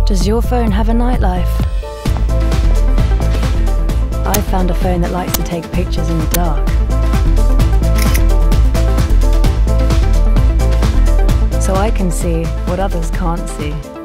Does your phone have a nightlife? I found a phone that likes to take pictures in the dark. So I can see what others can't see.